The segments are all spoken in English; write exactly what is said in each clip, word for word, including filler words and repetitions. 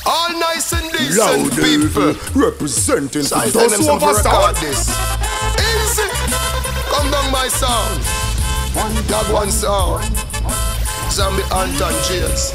All nice and decent Loud people representing so I those tell them who some to record overstand. this. Easy. Come down my sound. Dog one sound. Zombie Anton James.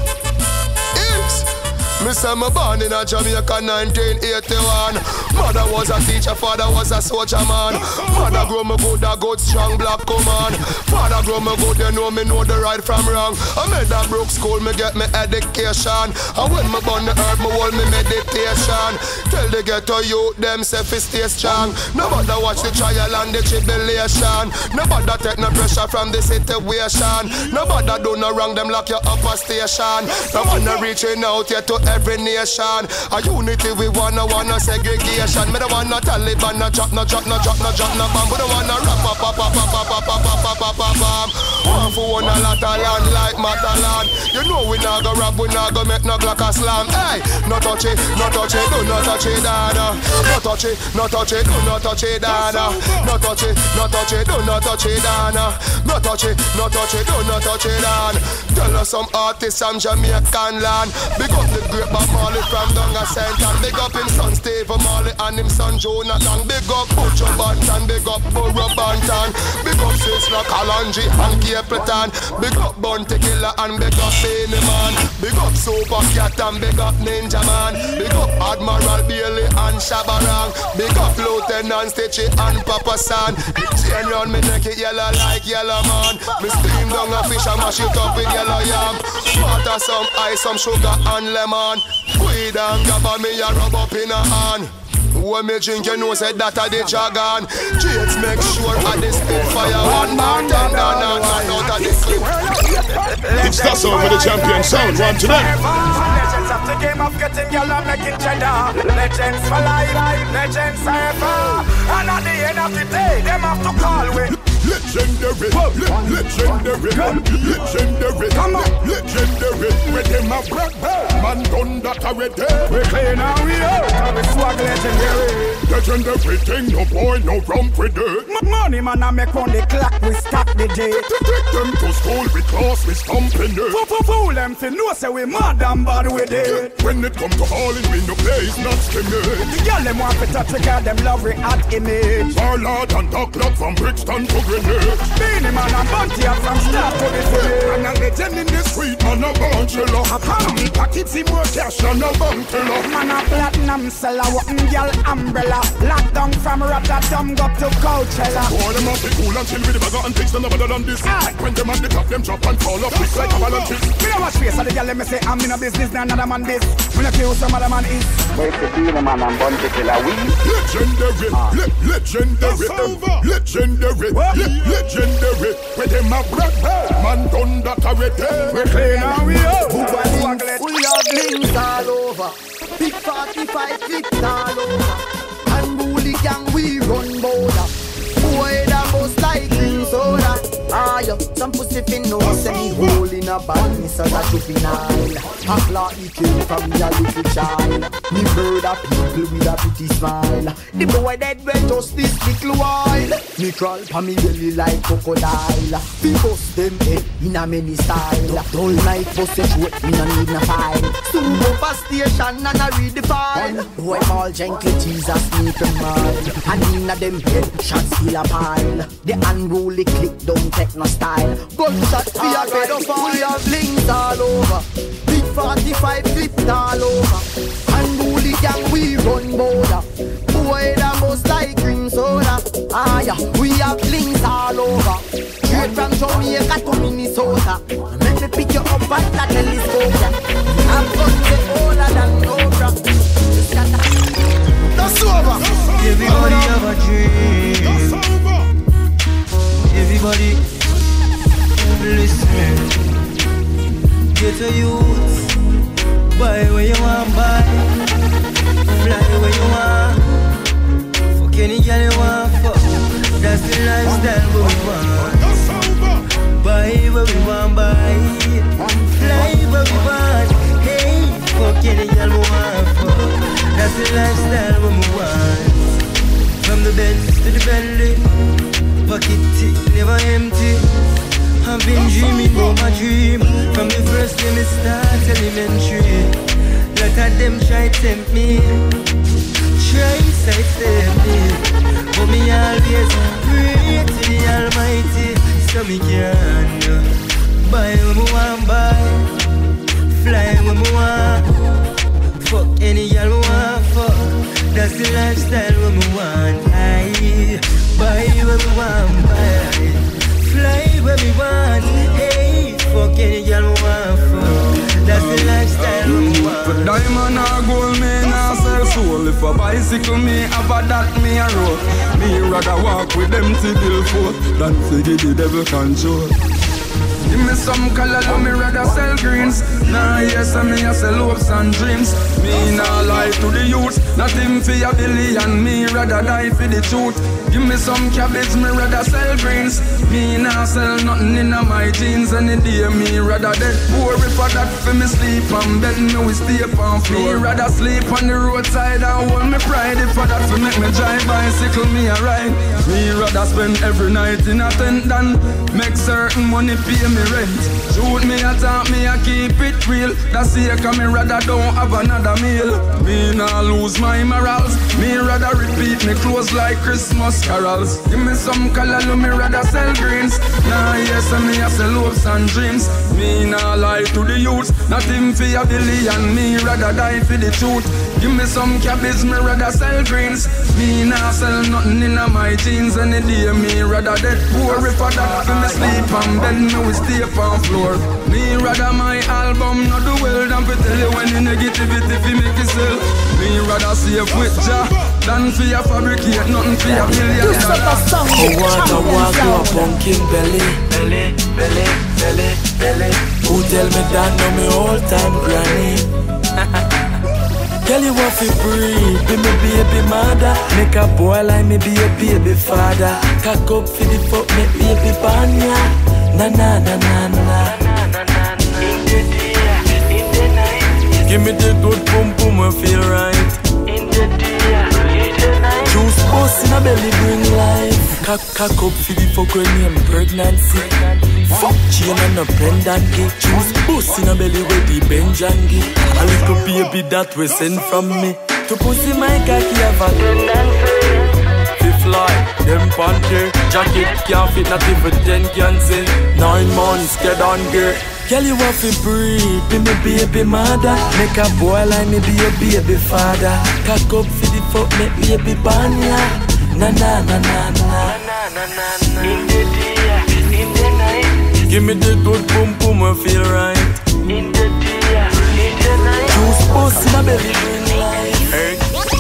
Easy. Me say me born in a Jamaica nineteen eighty-one. Mother was a teacher, father was a soldier man. Mother grow me good, a good strong black command. Father grow me good, you know me know the right from wrong. I made that broke school, me get me education. And when me born the earth, me hold me meditation. Tell the ghetto youth, them say fi stay strong. Nobody watch the trial and the tribulation. Nobody take no pressure from the situation. Nobody do no wrong, them lock you up a station. Nobody reaching out yet to every nation. A unity we wanna, wanna segregation. Me don't wanna Taliban, no drop, no drop, no drop, no drop, no bomb. We don't wanna rap, pop, pop, pop, pop, pop, pop, pop, pop, pop, bomb. One for one a lot of land like Matalan. You know we not go rap, we not go make no Glock a slam. Hey, no touch it, no touch it, do not touch it, Dada. No touch it, no touch it, do not touch it, Dada. No touch it, no touch it, do not touch it, Dada. No touch it, no touch it, do not touch it, Dada. Tell us some artists from Jamaican land. Big up the great Bob Marley from down a Saint and big up him son Steve Marley and him son Jonathan. Big up Butcher Bantan, big up Burro Bantan. Big up Sister Kalanji and Capleton. Big up Bounty Killer and big up Beanie Man. Big up Super Cat and big up Ninja Man. Big up Admiral Bailey and Shabarang. Big up Lieutenant Stitchy and Papa San. Chain round me neck it yellow like yellow man. Me steam down a fish and mash it up with yellow yam. Water, some ice, some sugar and lemon. Weed and gabba me a rub up in a hand. When me drink you know say that a the jargon. Jates make sure I the spit fire. One more time down and out of the clip. It's that song for the champion sound. One to them. Legends of the game of getting y'all and making cheddar. Legends for life, legends forever. And at the end of the day, them have to call with Legendary, le- legendary, legendary, come on, legendary. With them a black man done that already. we clean and we out, and we swag legendary. Legendary thing, no boy, no rum with it. M- Money man, I make on the clock, we stop the day. Take them to school, we class, we stomping it. Fool, fool, fool them to know say we mad and bad with it. When it come to hauling, we no place, not skimming. The girl them want to touch a girl, them love we hot image. Warlord and Doc Lock from Brixton to Greenwich. Beanie man and Bounty are from start to the finish. And a legend in the street, man a bunch of luck. And me pockets see more cash than a bank teller. Man a platinum seller, walking girl umbrella. Lockdown from Rotterdam, go to Coachella. Boy, them have to cool and chill with the bag and things than better than this. Aye. When them at the top, them drop and fall off quick like avalanches. Me no watch face of the girl, let me say I'm in a business, now another man this. Me no care who some other man is. Where's the Beanie Man and Bounty Killer? We Legendary, le- legendary, legendary, le- legendary. With them a black man done that already. We clean and we out. Swag We have links all over. Big forty-five clips all over. And bully gang we run border. Boy that bust like clean soda. Ah yo, some pussy fin know say me hole in a badness as a juvenile. A flat he came from me a little child. Me murder people with a pretty smile. The boy dead well just this little while. Me crawl pa me belly like crocodile. We bust them head in a many style. All night bust a throat, me no need no file. Soon go pa station and I read the file. Boy all gently Jesus need to mile. And in a them head shots still a pile. The unruly click don't take no style. Gunshot for your pedophile. We have links all over. Big forty-five clips all over. Unruly gang we run border. Boy that most like cream soda. Ah yeah, we have links all over. Straight from Jamaica to Minnesota. Make me pick you up at that telescope. I'm gonna older than Oprah. That's over. Everybody have a dream. Everybody listen. Get a youth. Buy where you want, buy. Fly where you want. Fuck any girl you want, fuck. That's the lifestyle we want. Buy where we want, buy. Fly where we want. Hey, fuck any girl we want, fuck. That's the lifestyle we want. From the Benz to the Bentley, pocket tick never empty. I've been dreaming about my dream from the first day me start elementary. Lot of them try tempt me, try sidestep me, but me always pray to the Almighty, so me can buy what me want buy, fly what me want, fuck any girl me want fuck. That's the lifestyle what me want. I buy what me want buy, fly where me want. Hey, fuck any girl me want fuck. That's the lifestyle we want. For diamond or gold, me nah sell soul. If a bicycle me have a that me a road. Me rather walk with them to build forth than to give the devil control. Give me some color, let me rather sell greens. Nah, yes, I me a sell hopes and dreams. Me nah lie to the youth, nothing for a billion. Me rather die for the truth. Give me some cabbage, me rather sell greens. Me nah sell nothing in my jeans. Any day me rather dead poor. If I that for me sleep on bed, me we stay on floor. Me rather sleep on the roadside and hold me pride. If I that for make me drive bicycle, me a ride. Me rather spend every night in a tent than make certain money pay me rent. Shoot me a talk, me a keep it real. That's the cause me rather don't have another meal. Me nah lose my morals. Me rather repeat me clothes like Christmas carols. Give me some color, let me rather sell greens. Nah, yes, and me a sell hopes and dreams. Me nah lie to the youth, nothing for a billion. Me rather die for the truth. Give me some cabbage, me rather sell greens. Me nah sell nothing in my jeans. Any day me rather dead poor. If I that for me sleep on bed, me we stay on floor. Me rather my album not do well than to tell you when the negativity fi make it sell. Me rather safe with Jah than for your fabricate nothing for your billion dollar. I wanna walk to a pumpkin belly, belly, belly, belly, belly. Who tell me that no me all time granny? Girl, you want to breathe, be me baby mother. Make a boy like me be a baby father. Cock up for the fuck, make baby banya. Na na na na na. In the day, in the night. Give me the good pum pum and feel right. In the day, in the night. Juice bust in a belly bring life. Cock cock up for the fuck when name pregnancy. Fuck chain and a pendant. Juice bust in a belly with the Benjangi. A little baby that we send from me. To pussy my cocky have a tendency. Fly, them panty, jacket can't fit, not even ten can say. Nine months, get on girl. Girl, you want to breathe, be me baby mother. Make a boy like me be a baby father. Cock up for the fuck, make baby banya. Na na na na na na na na. In the day, in the night. Give me the good boom boom and feel right. In the day, in the night. Juice bust in my belly, bring life. Hey.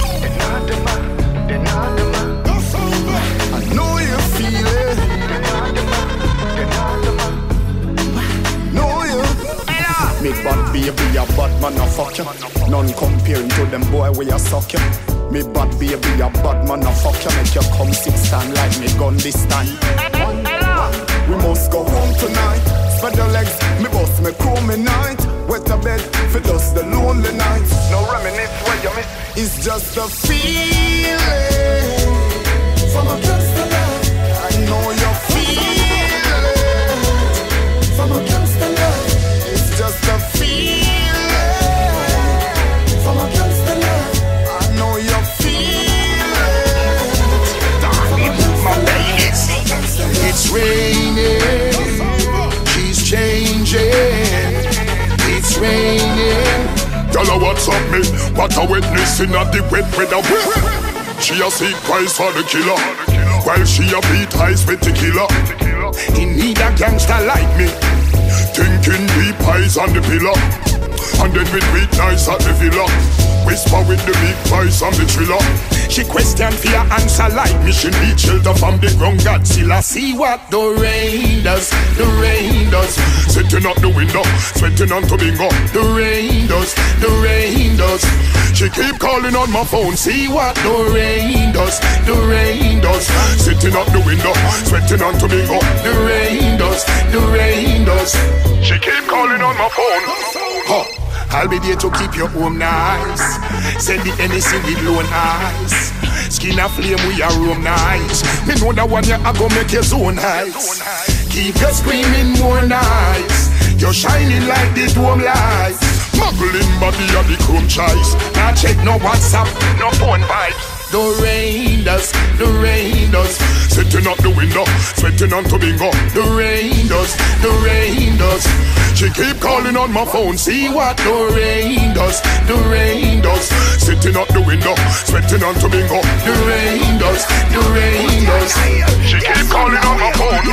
Me bad baby a bad man a fuck you. None comparing to them boy where you suck you. Me bad baby a bad man a fuck you. Make you come sit stand like me gun this time. We must go home tonight. Spread your legs, me bust me crew me night. Wet a bed, for just the lonely nights. No reminisce what you miss. It's just a feeling from a gangster love. I know you feel it from a gangster love. It's just a feeling from a gangster love. I know you feel it. My baby, it's raining. She's changing. It's raining. Girl, what's up me? What a witness in a the wet weather. She a seek price for the killer, while she a beat ice with the killer. He need a gangster like me, thinking deep eyes on the pillar, and then with weak nights at the villa. Whisper with the big voice on the thriller. She question for your answer like me. She need shelter from the ground Godzilla. See what the rain does, the rain does. Sitting out the window, sweating on to bingo. The rain does, the rain does. She keep calling on my phone. See what the rain does, the rain does. Sitting out the window, sweating on to bingo. The rain does, the rain does. She keep calling on my phone. Huh. I'll be there to keep your home nice. Send the N S C with lone eyes. Skin a flame, we a room nice. Me know that one you a go make your zone nice. Keep your screaming more nice. You're shining like the dome lights. Muggling body of the chrome choice. Now check no WhatsApp, no phone vibes. The rain does, the rain does. Sitting up the window, sweating on to bingo. The rain does, the rain does. She keep calling on my phone, see what the rain does, the rain does. Sitting up the window, sweating on to bingo. The rain does, the rain does. She keep calling on my phone.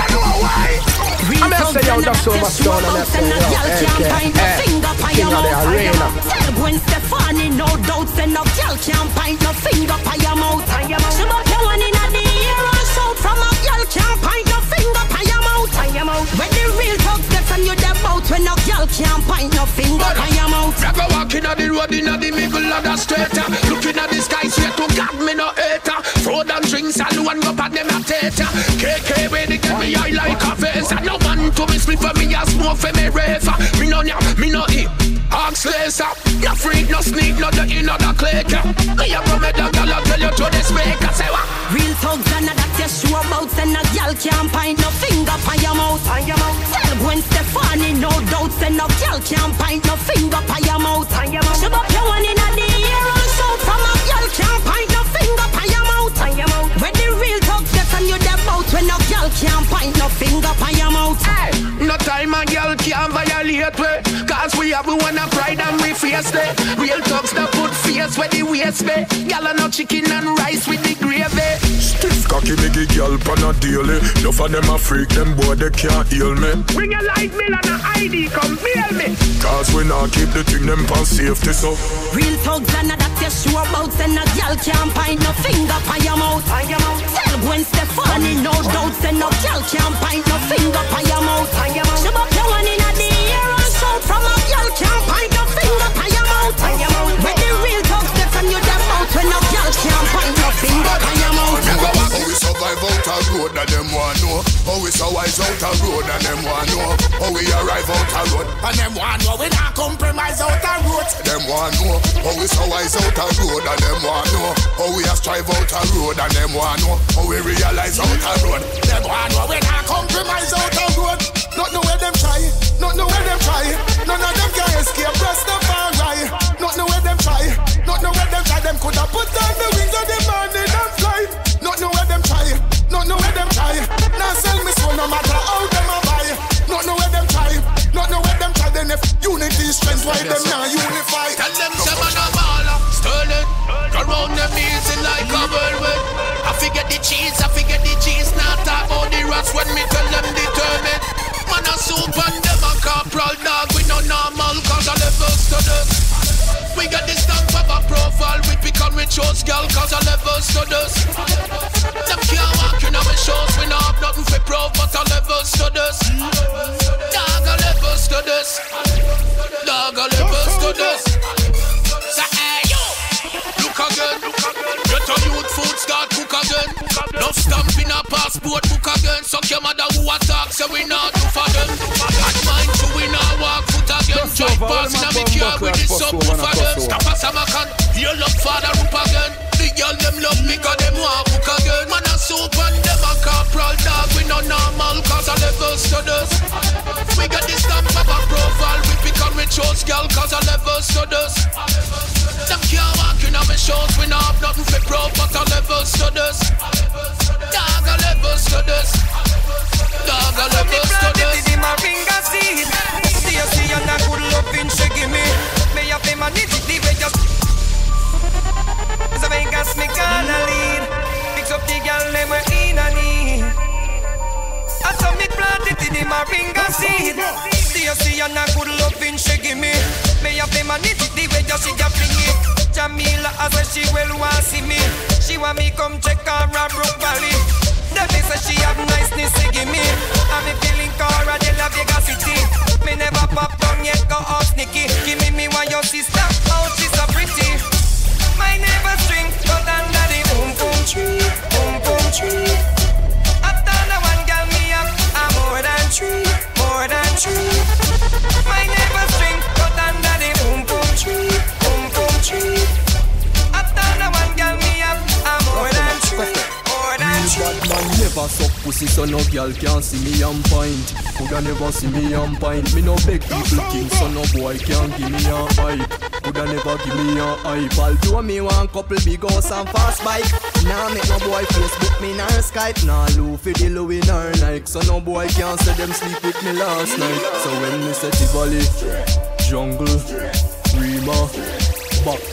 I'm gonna say yo, that's so much down. I'm gonna say yo, A K A King of the Arena. Tell Gwen Stefani, no doubt, and no girl can't find no finger by your mouth. She up your one in the air and shout from a girl can't find no finger by your mouth. When the real talk get from you, the mouth when no girl can't find no finger by your mouth. I go walking on the road in the middle of the street, looking at the sky, swear to God me no hater. Food and drinks, all one go at them a tater. K K way they get me high like a face. No man to me sleep for me a smoke for me raver. Me no nya, me no eat. Ask laser. No freak, no sneak, no the in, no the click. Me a go me the girl, I tell you to the speaker. Say what? Real thugs and a that you sure about. And a girl can't find no finger by your mouth. Tell Gwen Stefani, no doubt. And no girl can't find no finger by your mouth. She up your one in the air and shout from a girl can't find no finger by your mouth. When the real thugs get from you, the mouth. When no girl can't find no finger by your mouth. Hey, no time a girl can't violate we. Cause we have one a pride and we face it. Real thugs that put face where the waist be. Y'all are no chicken and rice with the gravy. Stiff cocky nigga girl pan a daily. Enough of them a freak, them boy they can't heal me. Bring a light bill and a I D, come bail me. Cause we not keep the thing them pan safety so. Real thugs and a that you sure about. And a girl can't find no finger by your mouth. Tell Gwen Stefani, no doubt. And no girl can't find no finger by your mouth. She up your one in the air and shout from a girl can't find no finger by your mouth. When the real thugs get from you, them out. When no girl can't find no finger by your mouth. How we survive out a road and them want know. How we survive out a road and them want know. How we arrive out a road and them want know. We not compromise out a road. Them want know. How we survive out a road and them want know. How we a strive out a road and them want know. How we realize out a road. Them want know. We not compromise out a road. Not know where them try. Not know where them try. None of them can escape. Rest of our right. Not know where them try. Not know where them try. Them coulda put down the wings of the morning and fly. Not know where them try. Not know where them try. Now sell me soul no matter how them a buy. Not know where them try. Not know where them try. Then if unity is strength, why them now unify? Tell them some man a baller, sterling. Go round them easy like a whirlwind. I forget the cheese, I forget the cheese. Not talk about the rats when me tell them determined. Man a soup and them a corporal dog. We no normal cause I levels to this. We got this stamp of a profile. We pick on we chose girl cause I levels to this. Them can't walk in our shows. We not have nothing for proof but I levels to this. Dog a levels to this. Dog a levels to this. Say hey yo, look again. Get a youth food start cook again. No stamp in a passport book again. Suck your mother who attack so we not do for them. And mind to we not walk foot again. Drive past in a me car with the subwoofer for them. Stop a samakan, heal up father roop again. The girl them love me cause them want cook again. Man a soup and them a corporal dog. We no normal cause I levels to this. We got this stamp of a profile. We pick on we chose girl cause I levels to this. Them can't walk in our shows. We not have nothing for proof but I levels to this. Dog a levels to this. Dog a levels to this. My finger seed. See you see and a good loving she give me. May have them and it the way just. So Vegas me gonna lead. Fix up the girl them we in a need. I saw me plant it in my finger seed. See you see and a good loving she give me. May have them and it the way just she just bring it. Jamila as well she well want see me. She want me come check her a Brook Valley. That me say she have niceness to give me. I'm me feeling Cara de la Vega City. Me never pop down yet go off sneaky. Give me me one your sister, oh she's so pretty. My neighbor string, but under the boom boom tree, boom boom tree. After the one girl me up, I'm more than tree, more than tree. My neighbor string, but under the boom boom tree, boom boom tree. After the one girl me up, I'm more than tree, more than tree. Bad man never suck Pussy so no girl can't see me on point. Coulda never see me on point. Me no beg people think so no boy can't give me a hype. Coulda never give me a hype. Although me want couple big house and fast bike. Nah make no boy Facebook me nor Skype. Nah Lou for the Louis nor Nike. So no boy can't say them sleep with me last night. So when me say Tivoli, Jungle, Rima, back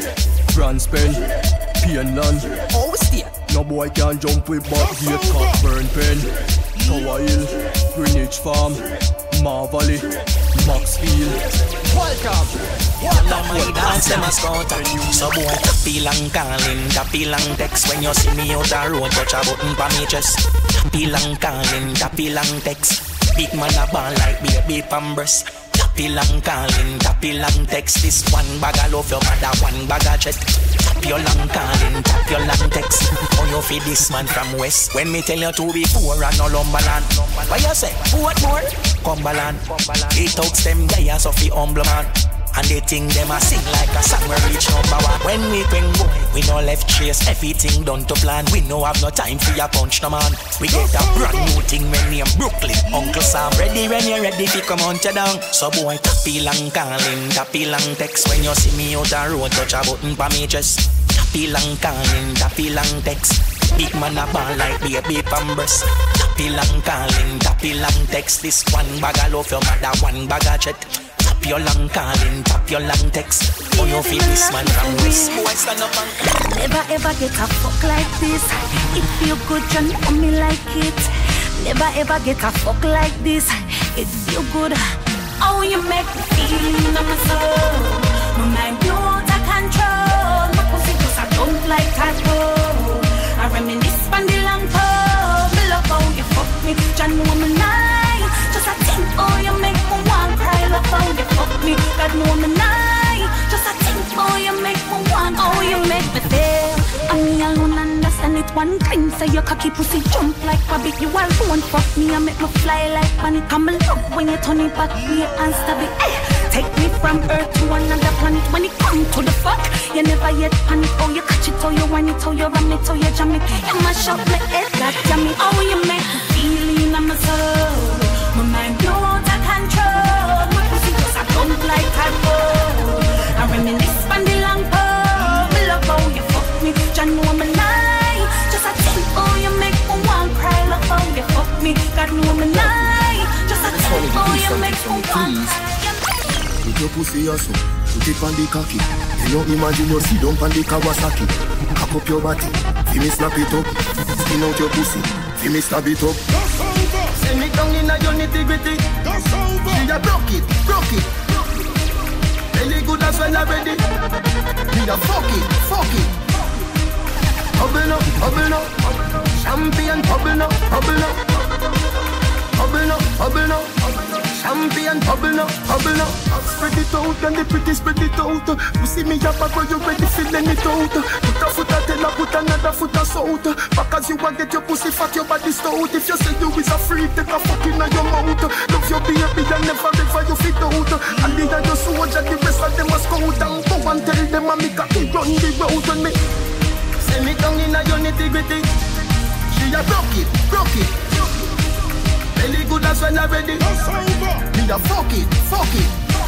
to Grand Pen, Pianland. Oh stay. No boy can jump with back gate, Cockburn Pen, Tower Hill, Greenwich Farm, Mar Valley, Maxfield. Welcome. Welcome my dance, them a scouter. So boy, tappy long calling, tappy long text. When you see me out the road, touch a button pa me chest. Tappy long calling, tappy long text. Big man a ball like baby pambers. Tappy long calling, tappy long text. This one bag of love your mother, one bag of jet. Tap your long calling, tap your long text. Oh you feed this man from west. When me tell you to be poor and no lumberland. Why you say, what more? Cumberland. It talks them guys of the humble man. And they think them a sing like a song we reach number one. When we bring boy, we no left chase, everything done to plan. We no have no time for your punch no man. We get a brand new thing when we in Brooklyn. Uncle Sam ready when you ready fi come on you down. So boy tappy long calling, tappy long text. When you see me out the road, touch a button pa me chest. Tappy long calling, tappy long text. Big man a ball like baby pambers. Tappy long calling, tappy long text. This one bag of love your mother, one bag of chat. Tap your long calling, tap your long text. Oh you feel this man from west. Boy stand up and never ever get a fuck like this. It feel good, you know me like it. Never ever get a fuck like this. It feel good. Oh you make me feel on my soul. My mind blow out of control. My pussy just a jump like tattoo. I reminisce on the long pole. Me love how you fuck me, you know me nice. Just a think, oh you make me want cry. Love how you fuck me, God know me nice. Just a think, oh you make me want, oh you make me feel. And me alone understand it one thing. Say your cocky pussy jump like rabbit. You alone fuck me and make me fly like bunny. Come love when you turn it back here and stab it. Eh. Take me from earth to another planet. When it come to the fuck, you never yet panic. Oh you catch it, oh you whine it, oh you ram it, oh you jam it. You mash up my head, God damn it. Oh you make me feel in my soul. My mind blow out of control. My pussy just a jump like tattoo. I reminisce on the long pole. Me love how you fuck me, you know me lie. Just a think, oh you make me want cry. Love how you fuck me, God know me lie. Just a think, oh you make me want cry. Put your pussy also, put it on the cocky. You know imagine you sit down on the Kawasaki. Cock up your body, see me snap it up. Skin out your pussy, see me stab it up. Send me down in a your nitty-gritty. She a broke it, broke it. Belly good as well already. Me a fuck it, fuck it. Bubble up, bubble up. Champion, bubble up, bubble up. Bubble up, bubble up. Champion, bubble up, bubble up. Spread it out and the pretty spread it out. You see me up and you ready feeling it out. Put a foot a tell her, put another foot a south. Back as you want get your pussy fat, your body stout. If you say you is a freak, take a fuck in your mouth. Love your baby and never ever you fit out. And the other soldier, the rest of them a scout. And go and tell them a make a kid run the road on me. Send me down in a your nitty-gritty. She a broke it, broke it. Belly good as well already. Me a fuck it, fuck it.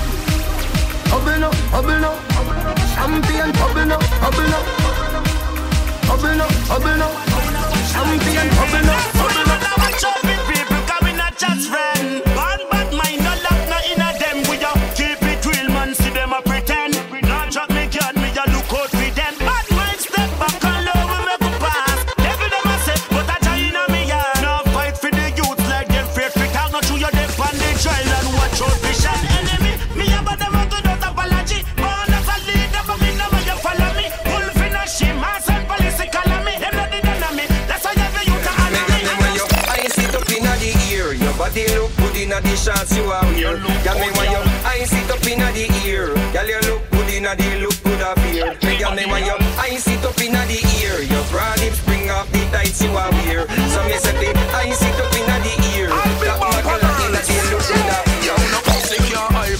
Bubble up, bubble up. Champion, bubble up, bubble up. Bubble up, bubble up. Champion, bubble up, bubble up. Watch out with people, cause we not just friends. Bad, bad mind, no love, no inner them. We a keep it real, man, see them a pretend. Not drop me can, me a look out for them. Bad mind, step back and love, we make a pass. Devil them a set, but I try in a me yard. Now fight for the youth like them fear fit. I'll not show you them on the trail and watch out for shot enemy. Me a bad them out without apology. Born as a leader, but me never you follow me. Wolf in a shame, ass and police call me. Them not the enemy, that's why every youth a honor me. I sit up in the ear, your body look good in the shots you are wear. Girl me want you, I sit up in the ear. Girl you look good in the look good of here. Girl me want you, I sit up in the ear. Your broad hips bring off the tights you are wear. So me say I sit up in the ear. Black muggle in the look good of here. Pussy can't hype on me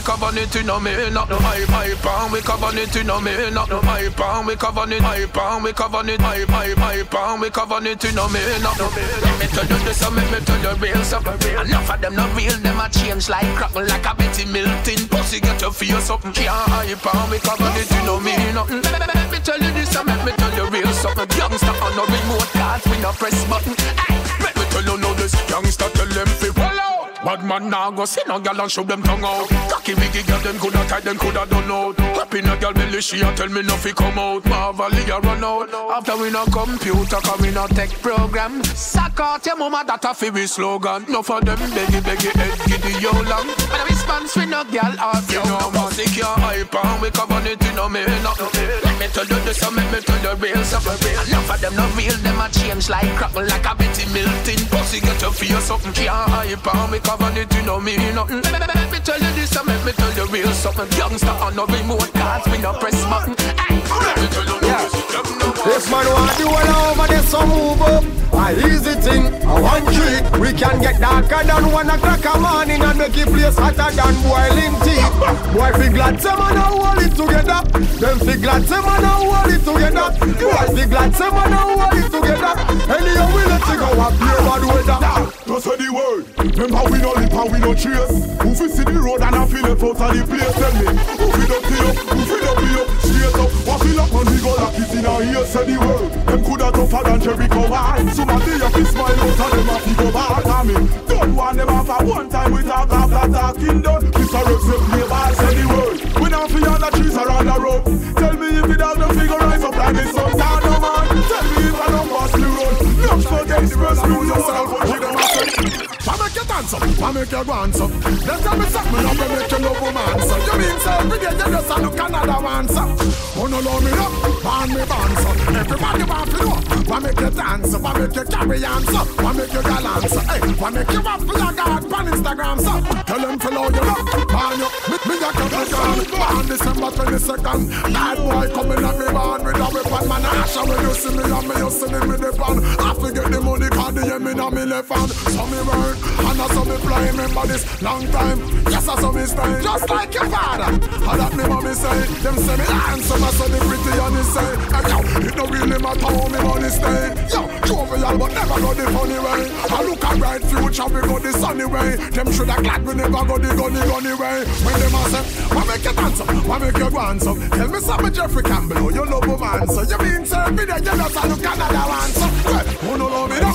cover it in a me, not no hype, hype, and we cover it in a me, not no hype, and we cover it, hype, and we cover it, hype, hype, hype, and we cover it in a me, not no. Let me tell you this, and let me tell you real something. Enough of them not real, them a change like crackle, like a Betty Milton. Pussy get to feel something, can't hype, and we cover it in a me, nothing. Let me tell you this, and let me tell you real something. Youngster on no remote cards, we no press button. Let me tell you know this, youngster tell them fi roll out. Bad man now go see no girl and show them tongue out. Cocky biggie girl them coulda tight, them coulda done out. Happy no girl belly she a tell me no fi come out. Marvelly a run out. After we no computer, cause we no tech program. Sack out your mama, that a fi we slogan. No for them beggy beggy head giddy yo long. But the response we no girl off you know. Music your hype and we cover it in a me not. Let me tell you this and let me tell you real something. Enough of them no real, them a change like crackle, like a Betty Milton. Pussy get to feel something, can't hype and we cover it in a me nothing. Let me tell you this and let me tell you real something. Youngster on no remote cards, we no press button. Let me tell you this. This man want you all over there, so move up. A easy thing, a one trick. We can get darker than one o'clock a morning and make it place hotter than boiling tea. Boy, fi glad say man a hold it together. Them fi glad say man a hold it together. Boy, fi glad say man a hold it together. Anyhow we let you go up here bad weather. Don't say the word. Remember we no lip and we no chase. Who fi see the road and I feel it out of the place. Tell me, who fi don't pay up, who fi don't pay up. Straight up, what feel up and we go lock it in our ears. Say the word. Them coulda tougher than Jericho wall. Somebody have to smile out and them have to go back on me. Don't want them off at one time we talk after talking done. Mister Rex if me ball say the word. We not feel all the trees around the road. Tell me if it has no figure rise up like this some down no man. Tell me if I don't pass the road. Not forget the first rule yourself what you don't have to. Why make you dance up? Why make you dance up? Then tell me something up and make you love woman. So you mean say every day you just look another one so. Oh no love me up, ban me bounce up. Everybody want to know. Why make you dance up? Why make you carry on so? Why make you gallant so? Hey, why make you up for your God on Instagram so? Tell them to love you up, ban you. Me, me got you to gun. On December twenty-second, bad boy coming at me ban with a weapon man. Asha when you see me and me, you see me with the pan. I forget the money cause the yemin on me left hand. So me burn and I saw me fly. Remember this long time. Yes I saw me stay just like your father. And that me mommy say. Them say me handsome, I saw the pretty and he say. And yo, it don't really matter how me money stay. Yo, jovial but never go the funny way. I look a bright future, we go the sunny way. Them shoulda glad we never go the gunny gunny way. When them a say, why make you dance up? Why make you dance up? Tell me something Jeffrey Campbell, you love a man. So you mean say every day you just a look another one. So, well, who no love me now?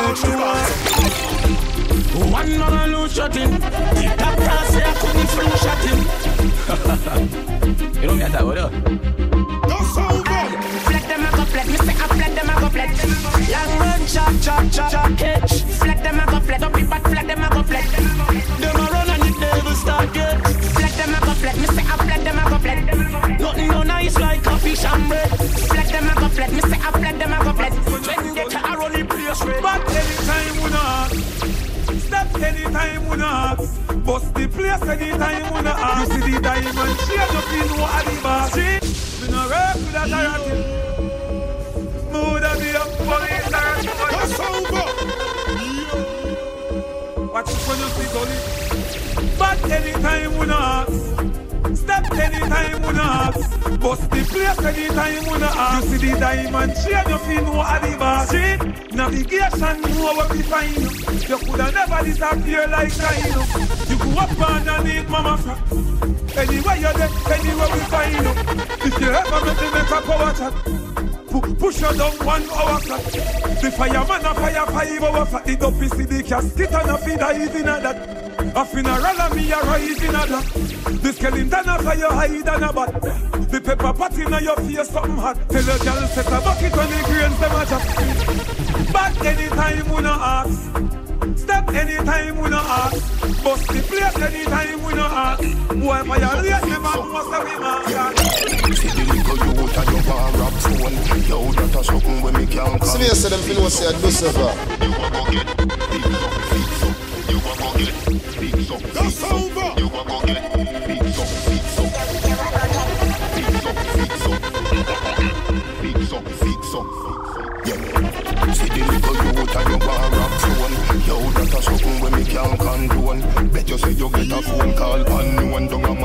One man a lose shot him. The doctor say I couldn't flu shot him. You don't get that, what up? That's how bad. Flat them a go flat, me say I flat them a go flat. Long run, chop, chop, chop, chop, catch. Flat them a go flat, up it back, flat them a go flat. Them a run and the devil start get. Flat them a go flat, me say I flat them a go flat. Nothing no nice like a fish and bread. Flat them a go flat, me say I flat them a go flat. When they can run the place red. But anytime we not step anytime we not bust the place anytime we not. You see the diamond shade up in what the bar. See, we no work with a giant. Mood of the up police. That's how bad. Watch it when you see Dolly. But anytime we not step anytime we not bust the place anytime we not. You see the diamond shade up in what the bar. See, navigation know what we find. You coulda never disappear like China. You go up underneath mama frack. Anywhere you're there, anywhere we find you. If you ever make me make a power chat, pu- push her down one hour flat. The fireman a fire five hour flat. The dopey see the casket and a feed dive in a that. A funeral and me a rise in a that. The skeleton a fire hide and a bat. The pepper pot in your face something hot. Tell your girl set a bucket when the grains them a chat. But anytime we no ask, step anytime we no ask, bust the place anytime we no ask. Boy, violate them and must have him ask. See the little youth and your bar rap phone. Yo, that a something when me can't come. See me say them feel what say I do so far. You a go get big up, big up. You a go get big up, that's over. You a go get big up, big up. Big up, big up. Big up, big up. Yeah. See the little youth and your bar rap phone. Yo, that a something when me can't condone. Bet you say you get a phone call and you and don't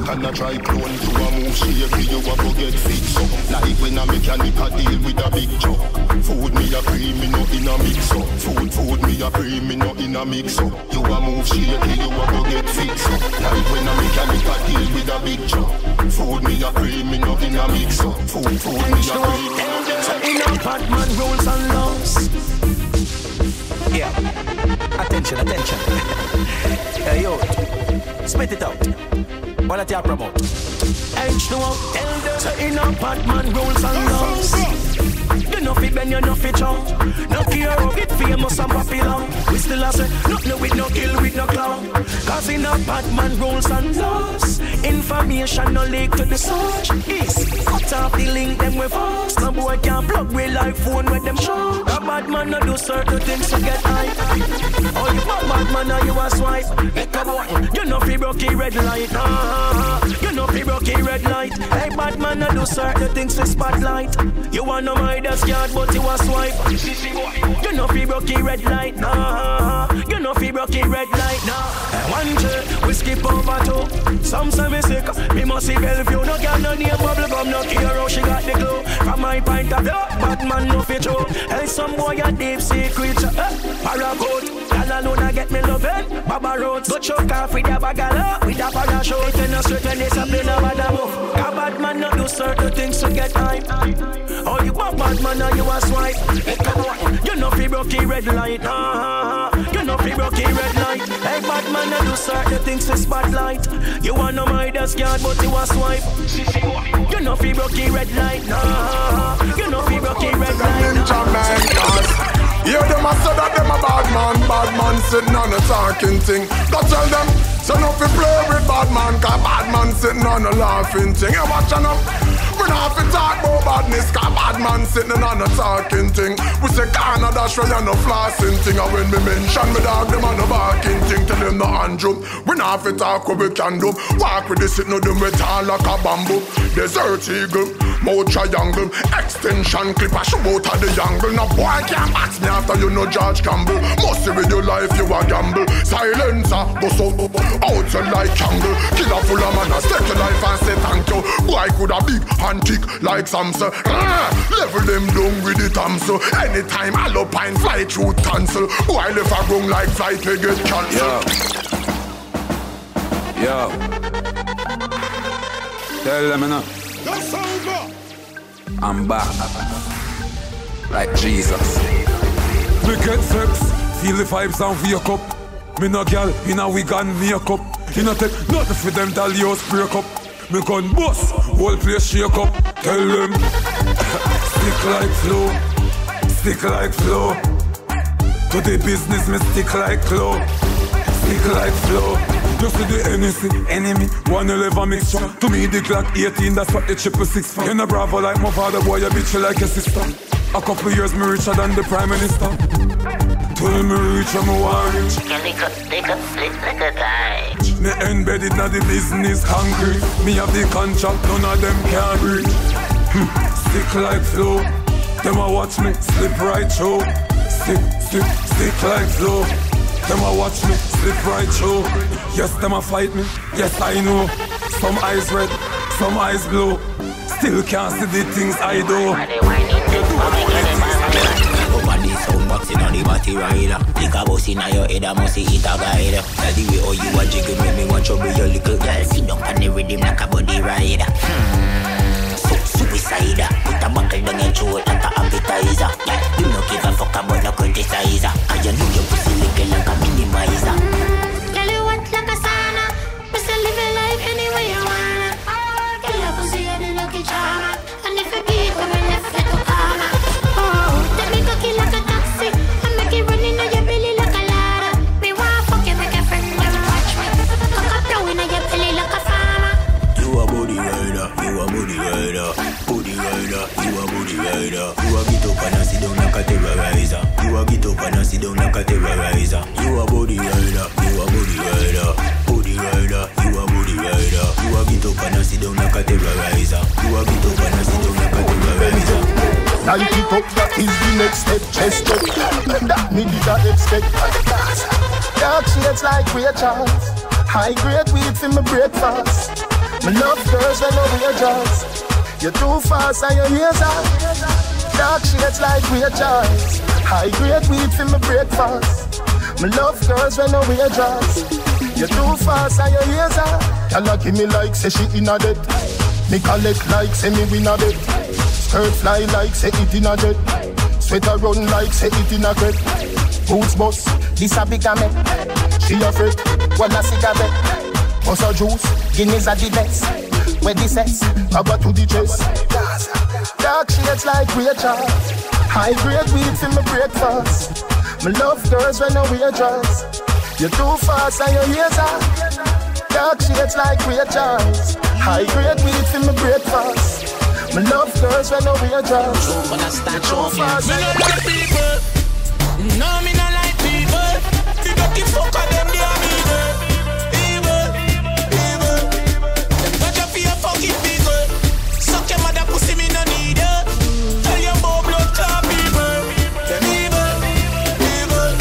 and a dry clone. You a move shaky, you a go get fixed up. Like when a mechanic a deal with a big chop. Food me a cream, me no in a mix up. Food, food me a cream, me no in a mix up. You a move shaky, you a go get fixed up. Like when a mechanic a deal with a big chop. Food me a cream, me no in a mix up. Food, food me a cream. So in a Batman rules and laws. Yeah, attention, attention. Hey yo, spit it out. What are you promote? H two O, tell them. So in a Batman rules and laws. You know fi bend, you know fi chow. No care how it famous and popular. We still a say, nothing with no kill, with no clown. Cause in a Batman rules and laws, information no leak to the search. Is cut off the link, them we fast. No boy can plug with like phone with them show. A bad man no do certain things to get high. Oh, you a bad man or you a swipe. Make a boy, you know fi broke a red light. Ah, you know fi broke a red light. Hey, bad man no do certain things to spotlight. You want no my that's yard, but you a swipe. You know fi broke a red light. Nah, you know fi broke a red light. Nah, one J, we skip over two. Some say me sick, me must see Bellevue. No girl no near bubble gum, no care how she got the glow. From my point of view, bad man no fi true. Hey, some boy a deep sea creature. Eh, paragoat, girl alone a get me loving. Baba road, go choke off with a bag of love. With a parachute, then a straight when they say play no bad move. A bad man no do certain things to get high. Oh, you a bad man or you a swipe. You know fi broke a red light. Ah, you know fi broke a red light. Hey, bad man I do certain things to spotlight. You want no my desk yard, but you a swipe. You know fi broke a red light. Ah, you know fi broke a red light. Ninja man, hear them a say that them a bad man. Bad man sitting on a talking thing. Go tell them, so no fi play with bad man. Cause bad man sitting on a laughing thing. You watch enough. We not fi talk about badness. Cause bad man sitting on a talking thing. We say Ghana dash where you no flossing thing. And when me mention me dog them on a barking thing. Tell them no Andrew. We not fi talk what we can do. Walk with this it no do me tall like a bamboo. Desert eagle, mouth triangle, extension clip a shoot out of the angle. No boy can't box me after you no George Campbell. Must see with your life you a gamble. Silencer, bust out, out you like angle. Killer full of man a stake your life and say thank you. Boy could a big antique like Samson. Ah, level them down with the Tamso. Anytime Alpine fly through cancel. Boy left a rung like flight we get cancelled. Yo, yo, tell them enough. That's over. I'm back, like Jesus. Me get sex, feel the vibes and wake up. Me no girl, in a wig and makeup. You no take nothing for them tell you break up. Me gun bust, whole place shake up. Tell them, stick like flow, stick like flow. To the business me stick like flow, stick like flow. Just to the N S C, enemy, one eleven mixture. To me the clock eighteen, that's what the triple six for. You no bravo like my father, boy, you bitch you like your sister. A couple years me richer than the prime minister. Till me reach, I'm a war rich. Me embedded na the business hungry. Me have the contract, none of them can reach. Stick like flow, them a watch me slip right through. Stick, stick, stick like flow. Them a watch me slip right through. Yes, them a fight me, yes I know. Some eyes red, some eyes blue. Still can't see the things I do. Nobody sound boxing on the body rider. Lick a bus in your head, I must see it a guide. Tell the way how you a jiggle, make me want trouble your little girl. Sit down on the rhythm like a body rider. Hmm, so suicide. Put a buckle down your throat like a appetizer. You no give a fuck about no criticizer. Cause you know your pussy little like a minimizer. Girl, you want like a sauna. But still live your life any way you wanna. Girl, your pussy had the lucky charmer. And if you beat when we left it to corner. Let me go kill like a taxi. I make it run in your belly like a ladder. Me want fuck you, make a friend never watch me. Cock up down in your belly like a farmer. You a body rider, you a body rider. Body rider, you a body rider. You a get up and a sit down like a terrorizer. You a get up and a sit down like a terrorizer. You a body rider, you a body rider. Body rider, you a body rider. You a get up and a sit down like a terrorizer. You a get up and a sit down like a terrorizer. Light it up, that is the next step. Chest up, that me did not expect. Dark shades like Ray Charles. High grade weed for my breakfast. Me love girls when no wear dress. You're too fast and your ears are dark shades like weird choice. High grade weed for me breakfast. Me love girls when no wear dress. You're too fast and your ears are. Y'all give me like say she in a debt. Me collect like say me win a bet. Skirt fly like say it in a jet. Sweater run like say it in a crate. Boots bust, this a big game. She afraid, well a cigarette. Bust a juice, Guinness a the best. Where the sex, I got to the chest. Dark shades like Rachel. High grade weed for me breakfast. Me love girls when I wear dress. You're too fast and your ears are dark shades like Rachel. High grade weed for me breakfast. Me love girls when I wear dress. You're too fast and your ears are. No, me not like people. You got the fuck of them, they are evil. Evil, evil. Them got you for your fucking people. Suck your mother pussy, me no need you. Tell your boy blood clot people. Them evil, evil.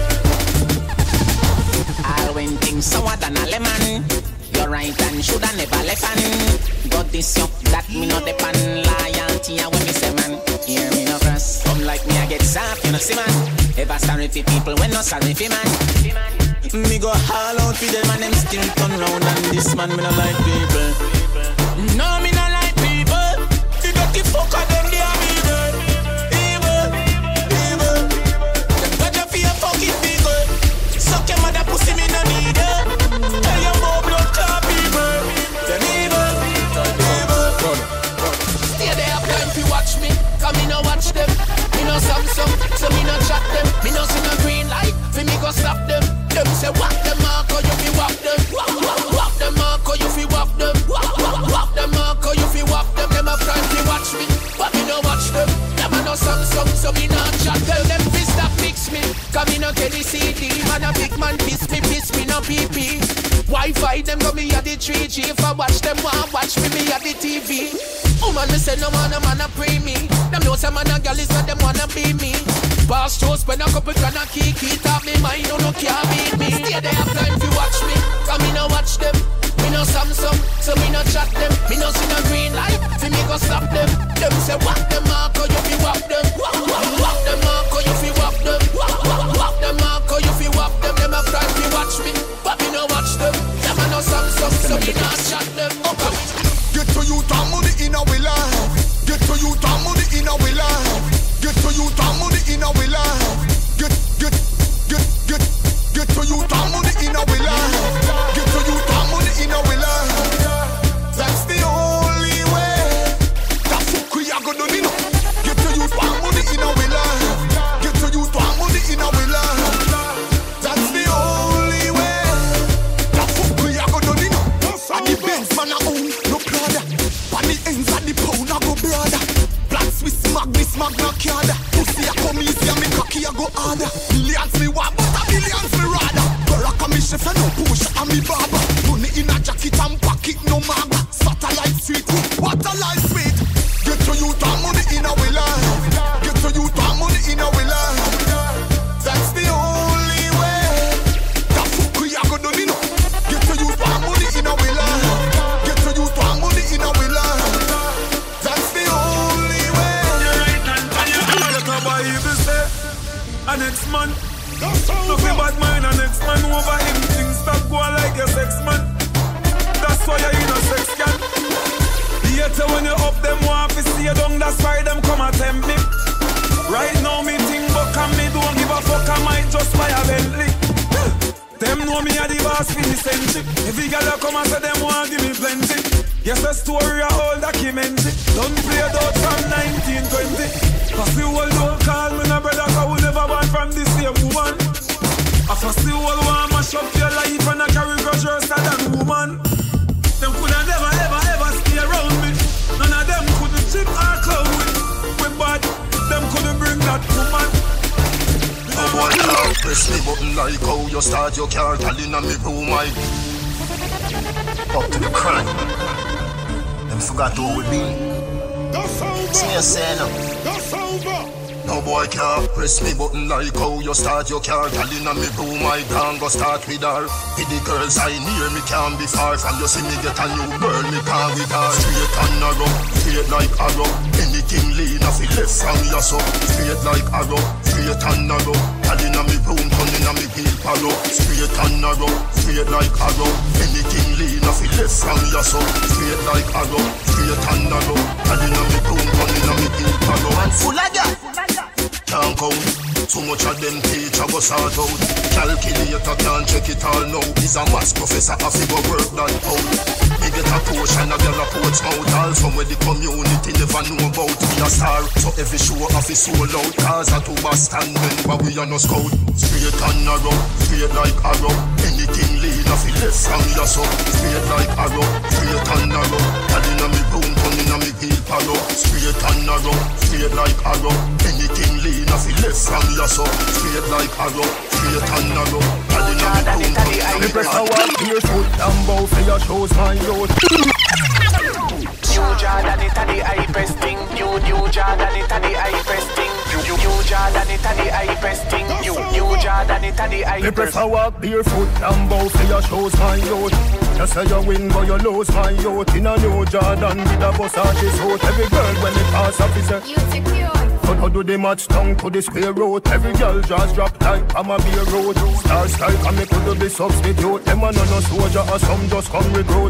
All when things sour than a lemon. You're right and shoulda never left and got this yo, that me no depend. Loyalty and when me say man. Hear me no cross. Come like me I get soft, you know see man. Ever sorry for people when no sorry for man. Me go all out for them and them still turn round and this man me no like people. No me no like people. You got the fuck of them they are evil. Evil, evil. Them got you for your fucking people. Suck your mother pussy me no need her. Tell your boy blood clot people. Them evil, evil. Stay there time to watch me. Come in and watch them. Me no Samsung, so me no chat them. Me no see no green light, fi me go stop them. Them say whack them mark or you fi whack them. Whack, whack, whack them mark or you fi whack them. Whack, whack, whack them mark or you fi whack them. Them a friend fi watch me, but me no watch them. Them a no Samsung, so me no chat them. Them fi stop fix me, come me no get the C D. Man a big man piss me, piss me no P P. Wi-Fi them go me a the three G. If I watch them, want watch me, me a the T V. Woman me say no man a man a pre me. Them know some man a gal is not them wanna be me. Pass through spend a couple grand a kiki. Top me mind no no can't beat me. Stay there have time to watch me. Come me no watch them. Me no Samsung, so me no chat them. Me no see no green light, fi me go stop them. Them say whack them mark or you fi whack them. Whack, whack, whack them mark or you fi whack them. Whack, whack, whack them mark or you fi whack them. Them have time to watch me, but me no watch them. Them a no Samsung, so me no chat them. Okay. Get to you, time money in a will life. Get to you, time money in a will life. Get to you, time money in a will life. Get, get, get, get, get to you, time money in a will life. Get to you, time money in a will life. That's the only way. That's what we are gonna do. Get to you, time money in a will life. Get to you, time money in a will life. That's the only way. That's what we are gonna do. And the Benz man a own. On the ends of the pound I go brother. Black Swiss Magnus Magna Carta. Pussy a come easy and me cocky a go harder. Millions me want but a millions me rather. Barack and me chef and no push and me barber. Money in a jacket and pocket no maga. Satellite sweet, what a life sweet. Get to you time money in a will life. Get to you time money in a will life. That's the only way. That's what we are gonna do. Get to you time money in a will life. Get to you time money in a will life. And next man, nothing bad mind. And next man over him things stop going like your sex man. That's why you're in a sex can. Yet when you up them want to see you down. That's why them come and tempt me. Right now me think buck and me don't give a fuck. I might just buy a Bentley. Them know me a the boss for the century. Every girl that come and say them want give me plenty. Yes, a story a whole documentary. Don't play it out from nineteen twenty. Cause the world don't call me no brother, cause we never born from the same woman. I first the world want mash up your life and I carry grudge worse than woman. Them coulda never ever ever stay around me. None of them couldn't chip or clown with. We bad, them couldn't bring that woman. I want to press me button like how you start your car, telling on me room, I up to the crime. Them forgot who we be. That's over. See you saying now. That's over. No boy can't press me button like how you start your car. Girl inna me room, I can't go start with her. With the girls I near me can't be far from you. See me get a new girl, me can't with her. Straight and narrow, straight like arrow. Anything lean off it left from you so. Straight like arrow, straight and narrow. Girl inna me room, turn inna me heel palo. Straight and narrow, straight like arrow. Anything lean off it left from you so. Straight like arrow, straight and narrow. Girl inna me room, turn inna me heel palo. Man full of ya. Can't count. Too much of them teacher go sort out. Calculator can't check it all now. He's a maths professor, I figure work that out. Me get a coach and a girl a coach out. All somewhere the community never know about. We a star, so every show off is sold out. Cause a two Boston member, we are no scout. Straight and narrow, straight like arrow. Anything lean off it left from your so. Straight like arrow, straight and narrow. Girl inna me room, turn inna me heel palo. Straight and narrow, straight like arrow. Anything lean off it left from your so. Straight like arrow, straight and narrow. Girl inna me room, turn inna me press a one here, foot and bow for your shows, my youth. New Jordan, it a the high press thing. New New Jordan, it a the high press thing. New New Jordan, it a the high press thing. New New Jordan, it a the high press. Me press a walk barefoot and bow for your shows, my youth. You say you win, but you lose, my youth. In a New Jordan with a Versace suit. Every girl when they pass up is a you secure. But how do they match tongue to the square road? Every girl just drop like I'm a beer road. Star strike and me could be substitute. Them a no no soldier or some just come recruit.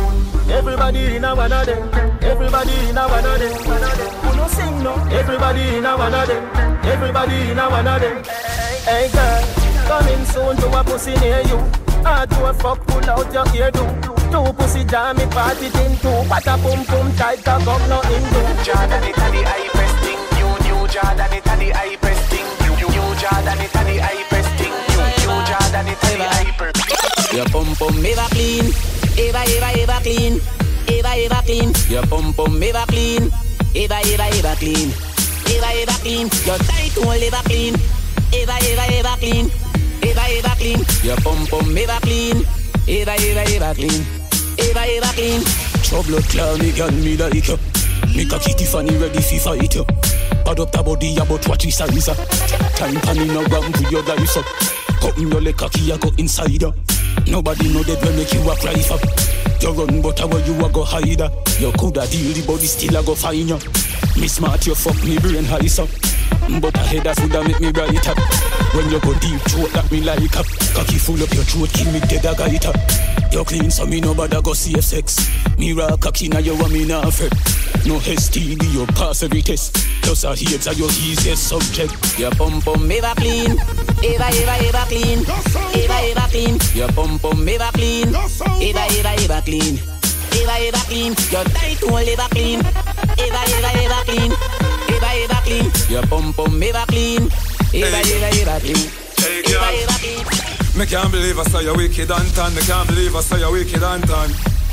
Everybody in a one of them. Everybody in a one of them. Who no sing no? Everybody in a one of them. Everybody in a one of them. Hey girl, coming soon to a pussy near you. Hard to a fuck, pull out your ear do. Two pussy jam me party thing too. Pata pum pum tight cock up no into. Jordan it a the high press thing. New New Jordan it a the high press thing. New New Jordan it a the high press thing. New New Jordan it a the high press. Your pum pum ever clean. Eva, Eva, Eva clean. Eva, Eva clean. Your pum pum ever clean. Eva, Eva, Eva clean. Eva, Eva clean. Your tight hole ever clean. Eva, Eva, Eva clean. Eva, Eva clean. Your pum pum ever clean. Eva, Eva, Eva clean. Eva, Eva clean. Trouble clown, me girl, me like you. Me cocky Tiffany ready fi fight you. Add up the body about what we size up. Time pan in a ram with your guys up. Cut in your leg cocky, I go inside you. Nobody know that when make you a cry for. You run but how you a go hide. You coulda deal the body still a go find you. Me smart you fuck me brain high so. But a head as woulda make me brighter. When you go deep throat that me like up. Cocky full up your throat kill me dead a gaita. You clean so me no bother go safe sex. Me rock cocky now you want me not afraid. No S T D you pass every test. Just a heads are your easiest subject. Your pum pum ever clean. Eva, Eva, Eva clean. Eva, Eva clean. Your pum pum ever clean. Eva, Eva, Eva clean. Eva, Eva clean. Your tight hole ever clean. Eva, Eva, Eva clean. Eva, Eva clean. Your pum pum ever clean. Eva, Eva, Eva clean. Eva, Eva clean. Me can't believe I saw you wicked and tan. Me can't believe I saw you wicked and tan.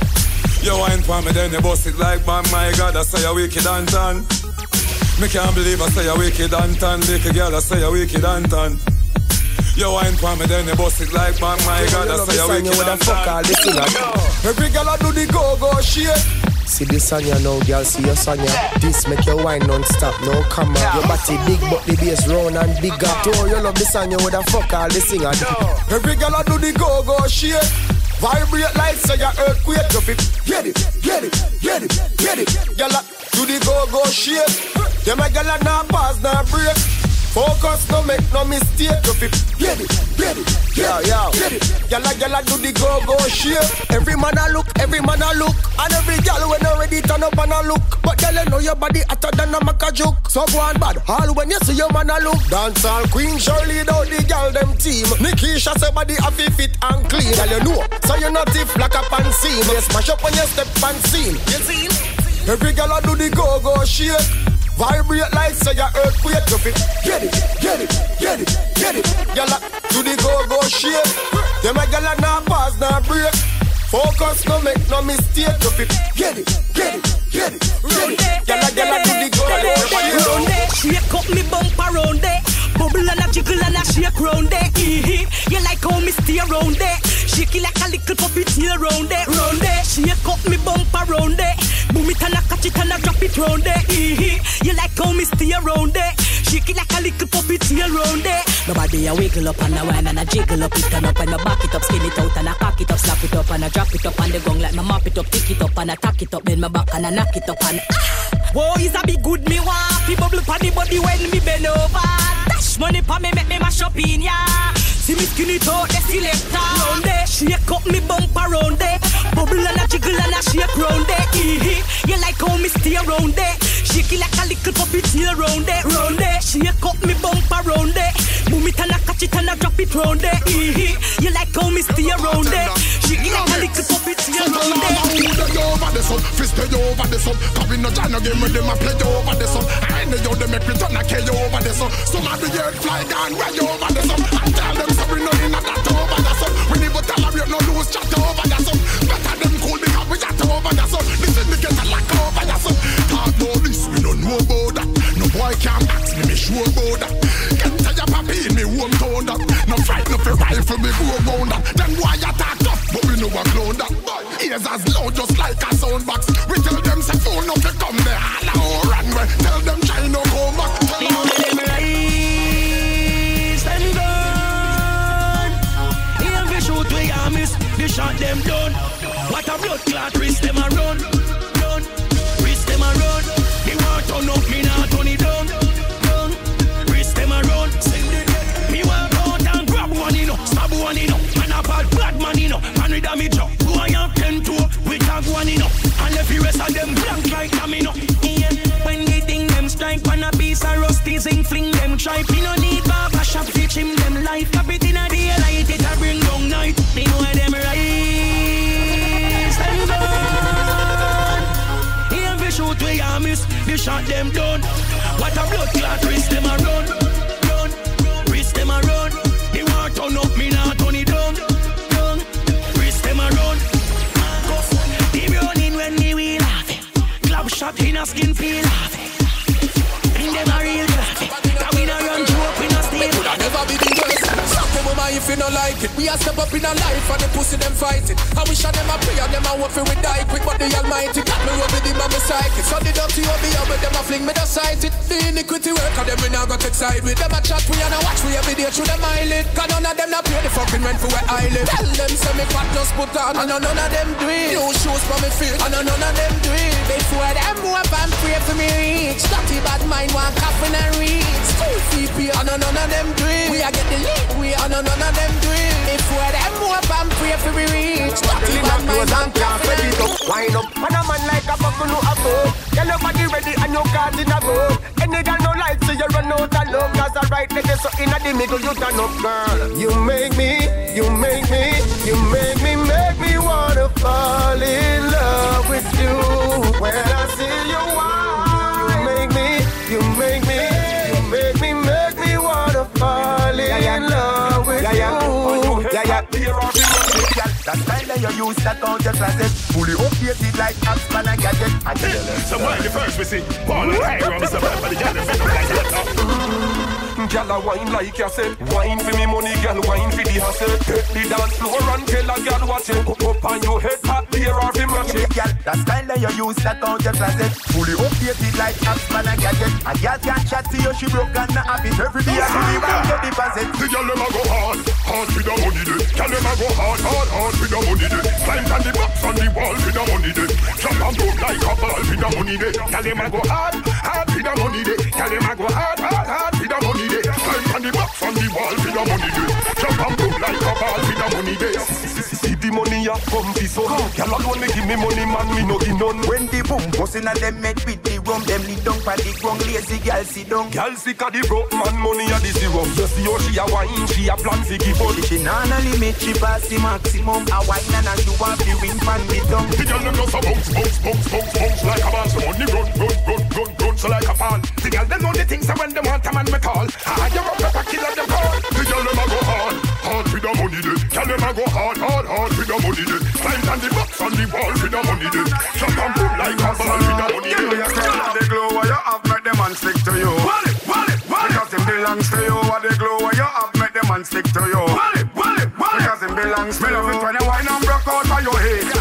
You wine for me then you bust it like man. My God, I saw you wicked and tan. Me can't believe I saw you wicked and tan. Little girl, I saw you wicked and tan. You wine for me then you bust it like man. My God, I saw you wicked and tan. Every girl I do the go-go shit. See this on ya now, girl, see your son ya. This make your wine non-stop, no come on. Your body big, but the bass round and bigger. Told you love this on you with a fuck all the singer. Every girl I do the go-go shit. Vibrate like say your earthquake. You fit, get it, get it, get it, get it. Girl I do the go-go shit. You make girl a nah pause, nah break. Focus, no make no mistake. You fit, get it, get it, get it, get it. Girl a girl a do the go-go shit. Every man a look, every man a look. And every girl when you ready turn up and a look. But girl you know your body hotter than a maca joke. So go on bad, all when you see your man a look. Dance all queen, Shirley down the girl them team. Nikisha say body a fit and clean. Girl you know, so you not if like a pan scene. You smash up when you step pan scene. You see? Every girl a do the go-go shit. Vibrate like say your earthquake. You fit, get it, get it, get it, get it. Girl a do the go-go shit. Them a girl a nah pause, nah break. Focus, no make no mistake. You fit, get it, get it, get it, get it. Girl a girl a do the go-go shit. Shake up me bumper round there. Bubble and a jiggle and a shake round there. Mm-hmm. You like how me stay round there. Shake it like a little puppy tail round there. Round there. Shake up me bumper round there. Boom it and a catch it and a drop it round there. Mm-hmm. You like how me stay round there. Shake it like a little puppet tail round there. Nobody a wiggle up and a wine and a jiggle up. It turn up and a back it up, skin it out and a cock it up, slap it up and a drop it up on the gong like my mop it up, pick it up and a tack it up, bend my back and a knock it up and ah. Whoa, is a big good me want. People bubble on the body when me bend over. Dash money pa me make me mash up in ya. See me skin it out, the selector round there. Shake up me bumper round there. Bubble and a jiggle and a shake round there. Ee-hee. You like how me stay around there. Shake it like a little puppy tail round there, round there. Shake up me bumper round there. Boom it and a catch it and a drop it round there. Ee-hee. You like how me stay around there. Shake it like a little puppy tail round there. Over the sun, fist over the sun. Coming no China game with them a play over the sun. I know you they make me turn a K over the sun. Some of the years fly down way over the sun. I tell them sorry no in a that over the sun. We never tolerate no loose chat over the sun. Better them cool because we chat over the sun. This indicator like over the sun. Talk about this, we don't know about that. No boy can ask me, me sure about that. Get to your papi in me hometown that. No fight, no fi rifle me go around that. Then why you talk tough, but we know a clown that. Ears as loud just like a soundbox. We tell them say phone up, you come there, holla or run way. Tell them try no come back. They know them rise and gun. If we shoot we a miss, we shot them down. What a blood clot, wrist them a run, run, wrist them a run. They want to turn up, me not turn it down, down. Wrist them a run. Me want out and grab one you know, stab one you know, and a bad bad man you know, and with a me job. Go and ten two, we tag one you know, and if the rest of them blank like domino. Yeah, when they think them strike on a piece of rusty zinc, fling them tripe. Me no need barber shop, teach him them life. Cap it in a daylight, it a bring down night. They know them rise and burn. If we shoot we a miss, we shot them down. What a blood clot, wrist them a run, run, wrist them a run. They want to turn up, me not turn it down, down. Wrist them a run. They running when they wheel off. Club shot in a skin peel off. And them a real graphic. That we no run joke, we no stay. Could I never be the worst? Stop them woman if you no like it. We a step up in a life and the pussy them fight it. I wish I them a pray and them a hope for we die quick. But the Almighty got me rub with him and me psychic. So the dirty will be up with them a fling me the sight it. The iniquity work and them we now got excited with. Them a chat we and a watch we every day through them eyelid. Cause none of them not pay the fucking rent for where I live. Tell them say me fat just put on and none of them do it. New shoes for me feet and none of them do it. Before them hope and pray for me reach. Dirty bad mind want coffin and reach. School fee pay and none of them do it. We a get the lead we and none of them do it. Before them hope and pray for me reach. Dirty bad mind want coffin and reach. Wind up, man a man like a buffalo a boat. Get your body ready and your card in a boat. Any girl no like so you run out of love. Cause I right leg so in the middle you turn up girl. You make me, you make me, you make me, make me wanna fall in love with you. When I see you wine, you make me, you make me, you make me, make me wanna fall in yeah, yeah. love with yeah, yeah. you. Yeah, yeah. That style that you use that out your closet. Fully updated like apps man and gadget. So why the first we see Paul and Hero, Mister Pepper, the girl and like that. Girl a wine like you said. Wine for me money, girl, wine for the hustle. Take the dance floor and tell a girl watch it. Up up on your head, hot beer or the match it. Girl, that style that you use that out your closet. Fully updated like apps man and gadget. A girl can't chat to you, she broke and not happy. Every day I do the bank get deposit. The girl dem a go hard, hard with the money day. Girl dem a go hard, hard, hard with the money day. Climb on the box on the wall with the money day. Jump and boom like a ball with the money day. Girl dem a go hard, hard with the money day. Girl dem a go hard, hard, hard with the money day. Climb on the box on the wall with the money day. Jump and boom like a ball with the money day. See the money a come fi so. Girl alone me give me money man, me no give none. When the boom bustin' and them met with the rum, them lead down pa the ground, lazy girl sit down. Girl sick a the broke man, money a the zero. You see how she a wine, she a plan fi give up. She nah no limit, she pass the maximum. A wine and a she want fi win pan the tongue. The girl them just a bounce, bounce, bounce, bounce, bounce like a ball. So money run, run, run, run, run, so like a fall. The girl them know the things that when them want a man me call. Ah, you up a kill and them call. The girl them a go hard, hard with the money day. Girl them a go hard, hard, hard with the money day. Climb on the box on the wall with the money day. Jump and boom like a ball with the money day. You girl a the glow what you have, make them man stick to you. Wallet, wallet, wallet. Because him belongs to you. What the glow what you have, make them man stick to you. Wallet, wallet, wallet. Because him belongs to you. Me love it when you wine and broke out of your head. And you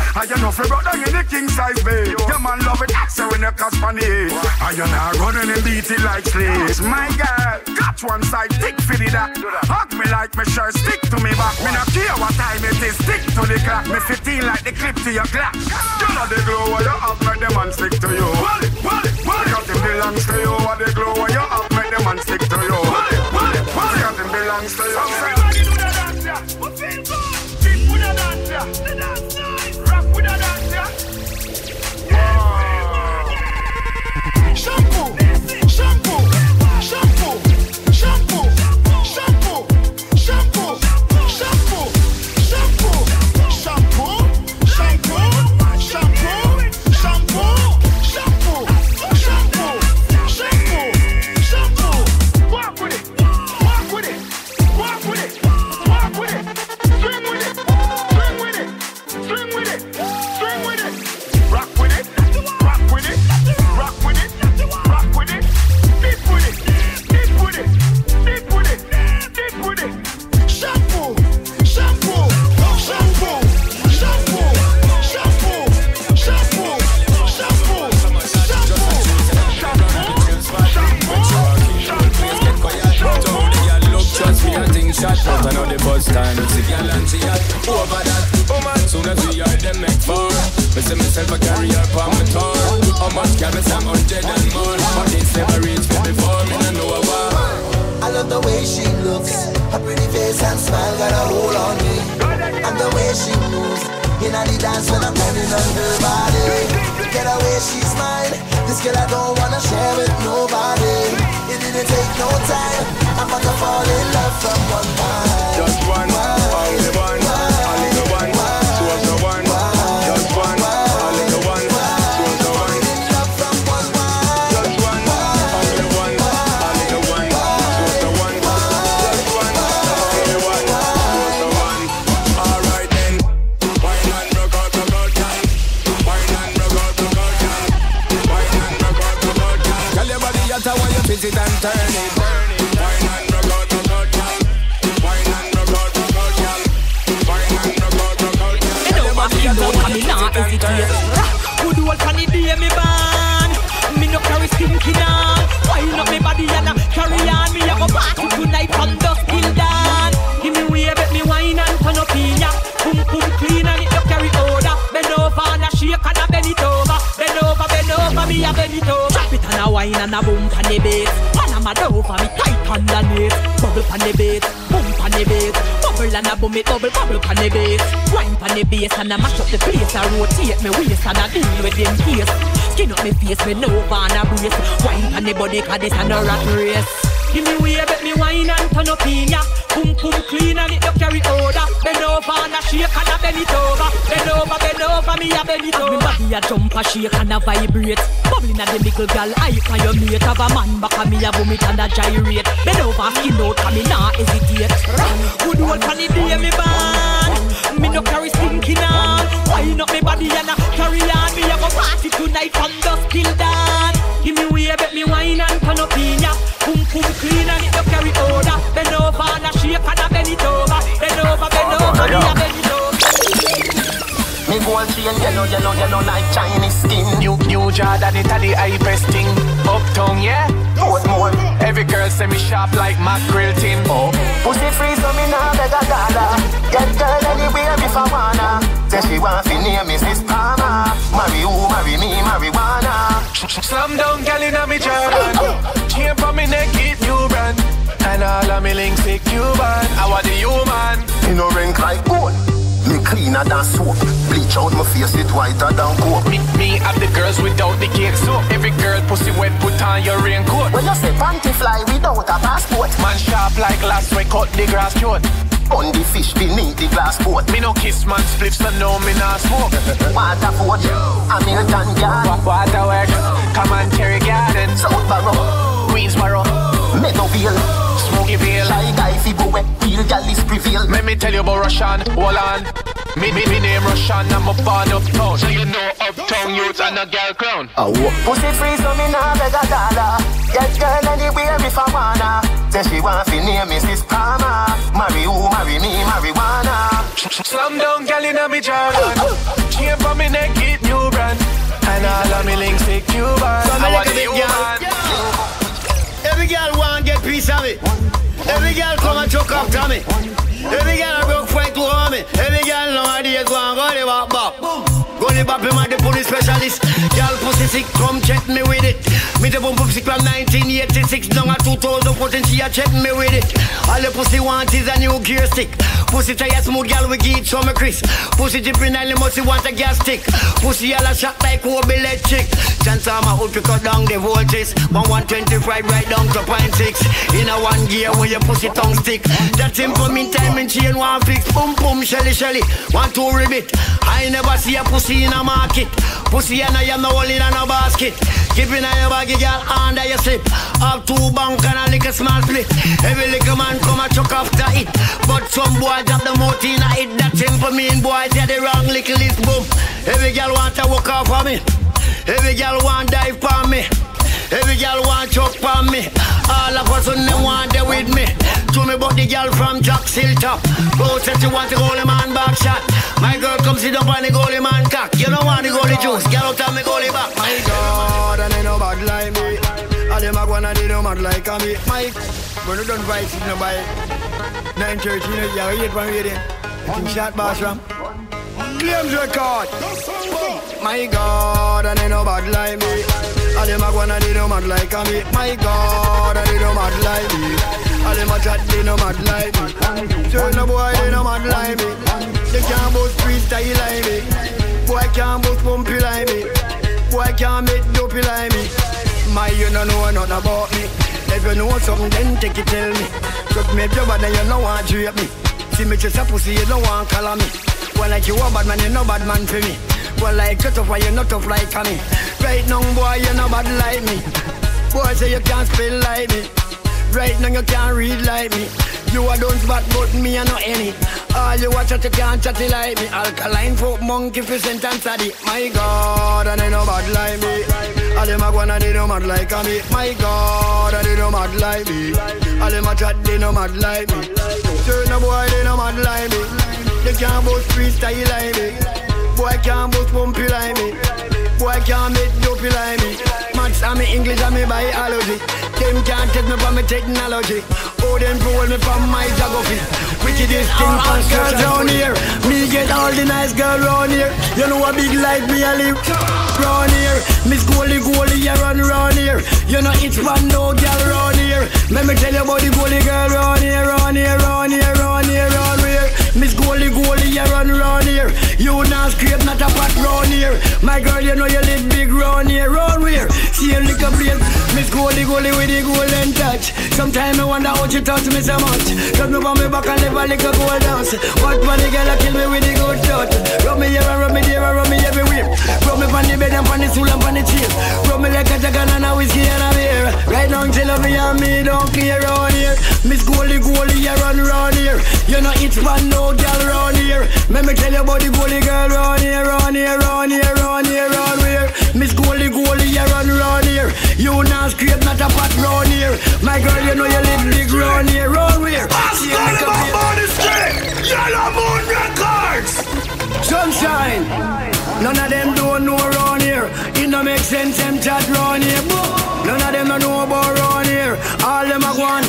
know fi brother in the king size bed. Your man love it, so when you catch on the head. And you're not running and beat it like slaves. My girl, catch one side, tick for the that. Hug me like me sure stick to me back. Me not care what time it is, stick to the clock. Me fifteen like the clip to your clock. You know the glow where you have, make the man stick to you. Wally, Wally, Wally. Because him belongs to you. What the glow where you have, make the man stick to you. Wally, Wally, Wally. Because him belongs to you. Everybody do the dance, yeah. We feel good. Keep with the dance, yeah. The dance nice. Rock with the dance, yeah. Shampoo, shampoo, shampoo, shampoo, shampoo, shampoo, shampoo, shampoo, shampoo, shampoo, shampoo, shampoo, shampoo, shampoo, shampoo, shampoo. Walk with it, walk with it, walk with it, walk with it. Swing with it, swing with it, swing with it, swing with it. Rock with it, rock with it, rock with it. Shot out, I know the bus time. It's a girl and she had over that. Oh man, soon as we are them make four. Me see myself a carry her on my tour. How much can me say I'm hundred and more? But this never reach me before, me no know why. I love the way she looks. Her pretty face and smile got a hold on me. And the way she moves in the dance when I'm running on her body. Get away, she's mine. This girl I don't wanna share with nobody. It didn't take no time. I'm about to fall in love from one time. Just one, only one, only the one, two of the one. Just one, only the one, two of the one. Just one, only one, only the one, two of the one. Just one, only one, two of the one. Alright then, wine and rock out, rock out, girl. Wine and rock out, rock out, girl. Wine and rock out, rock out, girl. Tell your body out how you twist it and turn it. Good old funny day me born. Me no carry stinking on. Wind up me body and I carry on. Me a go party tonight from dusk till dawn. Give me way, bet me wine and turn up in ya. Boom boom clean and it no carry odor. Bend over and a shake and a bend it over. Bend over, bend over, me a bend it over. Drop it and a wine and a boom pan the bass. And a mad over me tight underneath. Bubble pan the bass, boom pan the bass. Bubble and a boom it bubble, bubble pan the bass. Wine pan the bass and a mash up the place. I rotate me waist and I deal with them case. Skin up me face, me no van a brace. Wine pan the body cause this a no rat race. Give me way, bet me wine and turn up in ya. Boom boom clean and it no carry odor. Bend over and a shake and a bend it over. Bend over, bend over, me a bend it over. Me body a jump a shake and a vibrate. Bubbling at the little girl, I can your mate. Have a man back and me a boom it and a gyrate. Bend over, skin out, cause me nah hesitate. Good old funny day me born. Me no carry stinking on. Wine up me body and a carry on. Me a go party tonight from dusk till dawn. Give me way, bet me wine and turn up in ya. Boom boom clean and it no carry odor. Bend over and a shake and a bend it over. Bend over, bend over, me a bend it over. Me gold chain yellow, yellow, yellow like Chinese skin. New, new Jordan, it a the hypest thing. Uptown, yeah, Portmore. Every girl say me sharp like mackerel tin. Oh, pussy free so me nah beg a dollar. Get girl anywhere if I wanna. Say she want fi name Missus Palmer. Marry who, marry me, marijuana. Slam down gal inna me Jordan. Chain for me neck, it new brand. And all of me links is Cuban. I want the human. Me no rank like gold. Me cleaner than soap. Bleach out my face, it whiter than coke. Me, me have the girls without the cake soap. Every girl pussy wet, put on your raincoat. When you say panty fly without a passport. Man sharp like glass, we cut the grass short. On the fish beneath the glass boat. Me no kiss man spliffs, so no me nah smoke. Water Ford, American Garden. Water work, come on Cherry Garden. South Barrow, Queensborough, Meadowville, Smokyville. Shy guy fi go wet, real gal is prevail. Let me tell you about Russian, hold on. Me, me, me name Russian, I'm a born uptown. So you know uptown youth and a girl crown. Oh, pussy free so me nah beg a dollar. Get girl anywhere if I wanna. Say she want fi name Missus Palmer. Marry who, marry me, marijuana. Slam down gal inna me Jordan. Chain for me neck it new brand. And all of me links take Cuban. I want the human. Every girl want get piece of it. Every girl come and choke up to me. Every girl a broke fight to harm me. Every girl nowadays want go the back back. Go the back, me the police specialist. Girl pussy sick, come check me with it. Me the boom boom sick from nineteen eighty-six down at two thousand fourteen. She a check me with it. All the pussy want is a new gear stick. Pussy tire smooth, girl we give it some Chris. Pussy dripping and the musty want a gas stick. Pussy all a shot like Kobe electric. Chance I'm a hood to cut down the voltage. One one twenty-five right down to point six. In a one gear when your pussy tongue stick. That simple meantime in chain one fix. Boom boom shelly shelly. One two ribbit. I never see a pussy in a market. Pussy and I am no hole in a no basket. Keep in your baggy girl under your slip. Up two bank and a little small split. Every little man come a chuck after it. But some boy drop the mouth in a it. That simple mean boy say the wrong little list boom. Every girl want to walk off on me. Every girl want dive on me. Every girl want choke on me. All of us on them want they with me. To me but the girl from Jack Hilltop. Go said you want the goalie man back shot. My girl come sit up on the goalie man cock. You don't want the goalie juice. Get out of me goalie back. My God, and they no bad like me. All them a gonna they no mad like me. My, when you don't fight it no buy. nine thirteen, you hate one waiting. Think shot boss from Claims record. My God, and they no bad like me. All them a gonna they no mad like me. My God, and they no mad like me. All them a chat they no mad like me. Turn no boy they no mad like me. They can't boast freestyle like me. Boy can't boast bumpy like me. Boy can't make dopey like me. My you don't know nothing about me. If you know something then take it tell me. Look me up your bad and you don't want to rape me. See me just a pussy you don't want to call me. Well like you a bad man you no bad man for me. Well like you tough and you not tough like me. Right now boy you no bad like me. Boy say you can't spell like me. Right now you can't read like me. You a don't spot but me a no any. All you watch out you can't chat like me. Alkaline folk monkey for sentence of it. My God and they no bad like me. All them a go and they no mad like me. My God and they no mad like me. All them a chat they no mad like me. Turn a boy they no mad like me. They can't boast freestyle like me. Boy can't boast bumpy like me. Boy can't make dopey like me. Maths and me English and me biology. Them can't take me from me technology. Oh, them pull me from my geography. Wickedest thing for girls round here. Me get all the nice girl round here. You know a big life me a live round here. Miss Goalie Goalie you run round here. You know it's one no girl round here. Let me tell you about the goalie girl round here, round here, round here, round here, round here. Miss Goalie Goalie you run round here. You not scrape not a pot round here. My girl you know you live big round here, round here. See a little place. Miss Goalie Goalie with the golden touch. Sometimes I wonder how you touch me so much. Cut me on me back and live a little gold dance. What funny girl I kill me with the good touch. Rub me here and rub me there and rub me everywhere. Rub me on the bed and on the stool and on the chair. Rub me like a jacket and a whiskey and a beer. Right now until me and me don't clear round here. Miss Goalie Goalie you run round here. You know it's one no girl round here. Let me tell you about the goalie girl round here, round here, round here, round here, round here. Miss Goalie Goalie you run round here. You not scrape not a pot round here. My girl you know you live big round here, round here. See you make a body straight. Yellow Moon Records. Sunshine. None of them don't know round here. It no make sense them chat round here. None of them don't know about round here. All them are one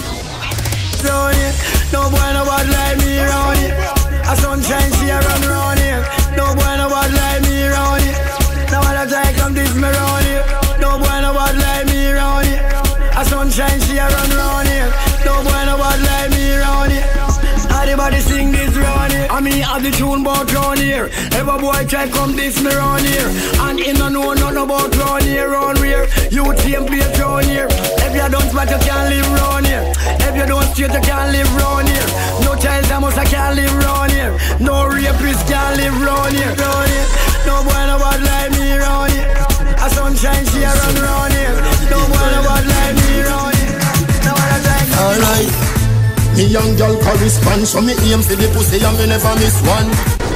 round here. No boy no bad like me round here. A sunshine she a run round here. No boy no bad like me round here. Now all the time come this me round here. No boy no bad like me round here. A sunshine she a run round here. No boy no bad like me round here. Everybody sing this round here. I mean have the tune about round here. Every boy try come this me round here. And in no know nothing about round here, round here. You team play round here. If you don't spot you can't live round here. If you don't straight you can't live round here. No child almost I can't live round here. No rapist can't live round here. Round here. No boy no bad like me round here. A sunshine she a run round here. No boy no bad like me round here. No one like me. Alright. Me young girl correspond, so me aim for the pussy and me never miss one.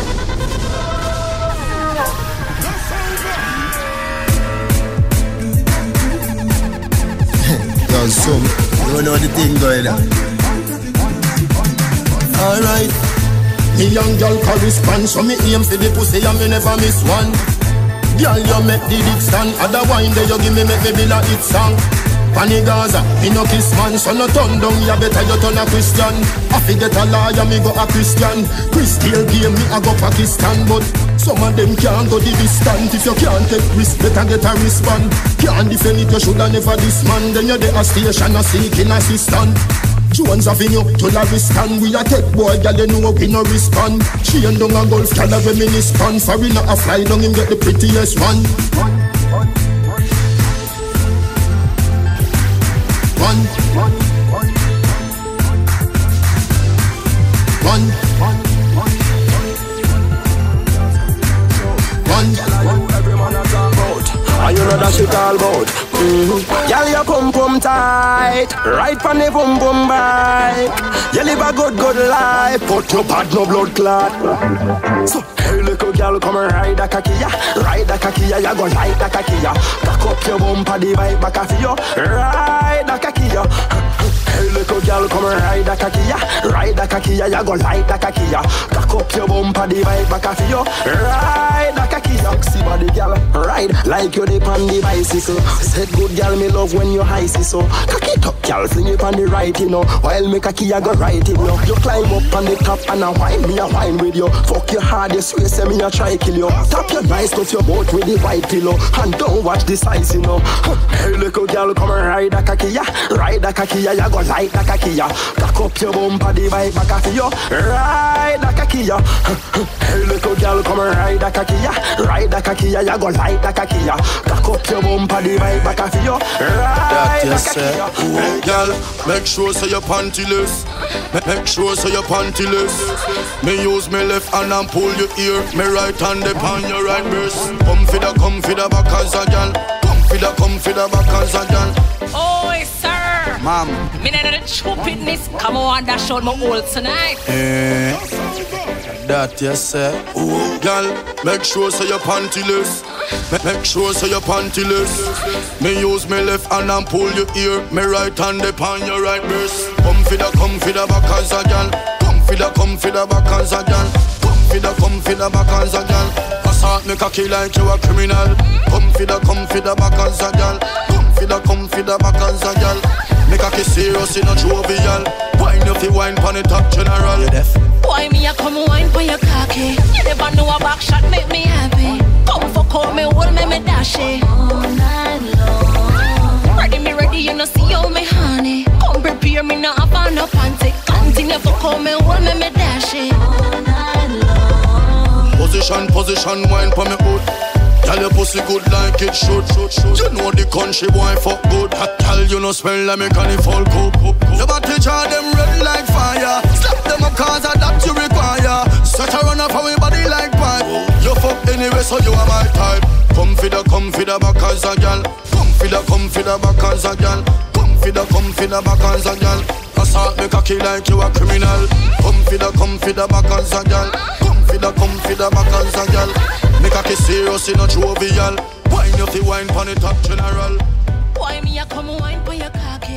Yo, some, you know the thing going on. Alright. Me young girl carry span, so me aim for the pussy and me never miss one. Girl, you make the dick stand. Other wine there you give me make me build a hit song. Pani Gaza, me no kiss man, so no turn down, you better you turn a Christian. I forget a liar, me go a Christian. Crystal game, me I go Pakistan, but some of them can't go the distance. If you can't take risk, better get a wristband. Can't defend it, you shoulda never this man. Then you're the a station, a seeking assistant. Jones Avenue to Laristan, we a take boy, girl you know we no respond. She and down a golf, girl a reminiscent. For we not a fly down, him get the prettiest one. One, one, one, one, one. Every man a talk about, and you know that shit all about. Mm-hmm. Girl, you pum pum tight, right from the pum pum bike. You live a good good life, but you bad no blood clot. So hey little girl, come and ride a kakia, ride a kakia, you go ride a kakia. Cock up your bumper, the bike back off you, ride a kakia. Hey little girl, come and ride a kakia, ride a kakia, you go ride a kakia. Cock up your bumper, the bike back off you, ride a kakia. See body girl, ride like you dip on the bicycle. Said good girl, me love when you high see so. Cock it up, girl, fling it on the right, you know. While me kakia go right, you know. You climb up on the top and a wine, me a wine with you. Fuck your hard, you swear, say me a try kill you. Tap your nice, stuff your boat with the white pillow. And don't watch the size, you know. Hey little girl, come and ride a kakia, ride a kakia, you go like a kakia. Cock up your bumper, the bike back off you, ride a kakia. Hey little girl, come and ride a kakia, ride a kakia, you go like a kakia. Cock up your bumper, the bike back off you, ride a kakia. Hey girl, make sure so your pantyless. Make sure so your pantyless. Me use me left hand and pull your ear. Me right hand upon your right breast. Come for the, come for the back as a girl. Come for the, come for the back as a girl. Oi, sir. Ma'am. Me need the stupidness. Come on, dash out my old tonight. Eh, that you say. Ooh, girl, make sure so your pantyless. Make sure so your pantyless. Me use me left hand and pull your ear. Me right hand upon your right breast. Come for the, come for the back as a girl. Come for the, come for the back as a girl. Come for the, come for the back as a girl. Assault me cocky like you a criminal. Come for the, come for the back as a girl. Come for the, come for the back as a girl. Me cocky serious in a jovial. Wine you fi wine pon the top general. You deaf? Why me a come wine for your cocky? You never know a back shot make me happy. Come fuck out me, hold me, me dash it all night long. Ready me ready, you know see how me honey. Come prepare me now have on no panty. Continue fuck out me, hold me, me dash it all night long. Position, position, wine pon me hood. Tell your pussy good like it should, should, should. You know the country boy fuck good. Tell you no smell like me can it fall cook. Your body charge them red like fire. Slap them up cause of that you require. Set a run up for we body like pipe. You fuck anyway so you are my type. Come for the, come for the back as a girl. Come for the, come for the back as a girl. Come for the, come for the back as a girl. Assault me cocky like you a criminal. Come for the, come for the back as a girl. Come for the, come for the back as a girl. Me cocky serious in a jovial. Wine you fi wine pon the top general. Why me a come wine for your cocky?